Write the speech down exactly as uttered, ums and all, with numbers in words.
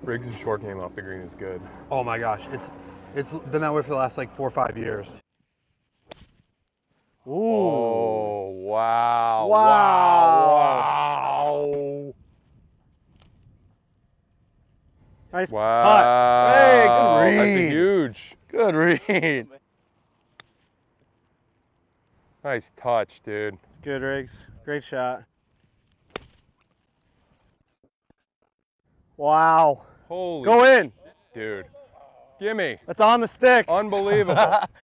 Riggs' short game off the green is good. Oh my gosh, it's it's been that way for the last like four or five years. Ooh. Oh, wow. Wow. Wow. Nice Wow. putt. Hey, good read. That's huge. Good read. Nice touch, dude. It's good, Riggs. Great shot. Wow. Holy Go in. Dude. Gimme. That's on the stick. Unbelievable.